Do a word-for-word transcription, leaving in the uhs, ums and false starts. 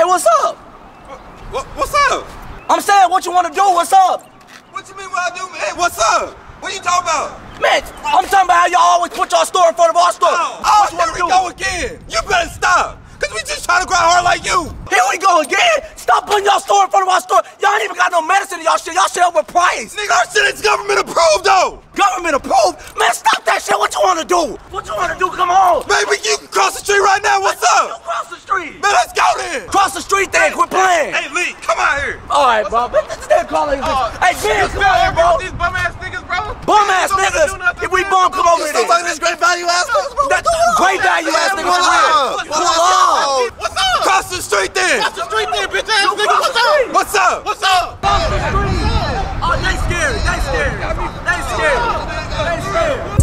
what's up? What, what's up? I'm saying, what you want to do? What's up? What you mean what I do? Hey, what's up? What are you talking about? Man, I'm talking about how y'all always put y'all store in front of our store. Oh, what you here want we to do? go again. You better stop. Cause we just trying to grind hard like you. Here we go again. Stop putting y'all store in front of our store. Y'all ain't even got no medicine in y'all shit. Y'all shit overpriced. Nigga, our shit is government approved though. Government approved? Man, stop that shit. What you want to do? What you want to do? Come on. Baby, you can cross the street right now. What's You up? cross the street. Man, let's go then. Cross the street then. Quit playing. Hey, Lee, come out here. All right, bro. This nigga calling. Uh, Hey, Ben, come on here, bro. These bum ass niggas, bro. Bum ass niggas. If we bum, come over here. this great value ass niggas, bro. That great value ass niggas Pull for real. up. Pull up. What's up? Cross the street then. Cross the street there, bitch ass nigga. Cross the street. What's up? What's up? Cross the street. Oh, they scared. They scared. They scared. They scared.